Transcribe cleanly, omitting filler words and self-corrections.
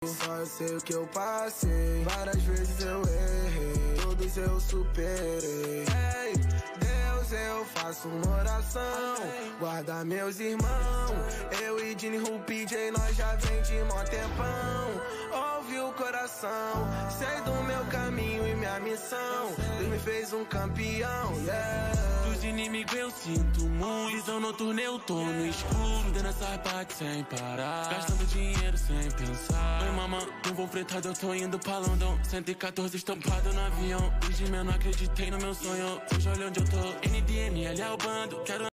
Só eu sei o que eu passei. Várias vezes eu errei, todos eu superei. Ei, Deus, eu faço uma oração, guarda meus irmãos. Eu e Dini, Rupi, J, nós já vem de mó tempão. Ouve o coração, sei do meu caminho e minha missão. Deus me fez um campeão, yeah. Dos inimigos eu sinto muito. Visão noturna eu tô no escuro, dando essa parte sem parar, gastando dinheiro sem pensar. Oi mamãe, não vou fretado, eu tô indo pra London. 114 estampado no avião. Desde meu não acreditei no meu sonho. Hoje olha onde eu tô, NDML é o bando. Quero